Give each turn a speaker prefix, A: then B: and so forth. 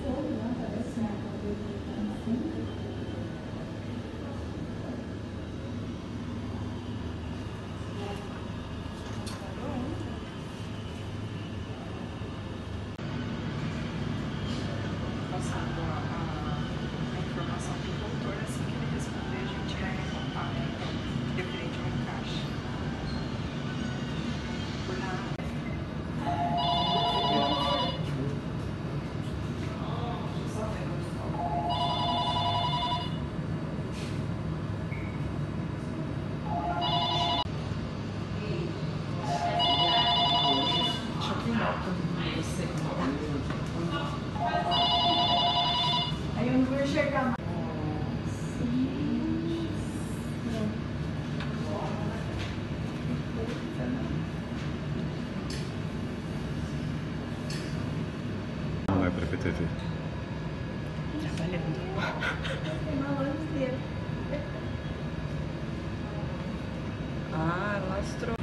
A: Passando a informação do doutor, assim que ele responder, a gente vai recontar referente ao encaixe. Por nada. Deixa eu filmar pra você.
B: Aí eu não vou enxergar mais.
C: Não é para PTV.
A: Trabalhando.
B: Tem uma luz dele.
A: Ah, lastrou.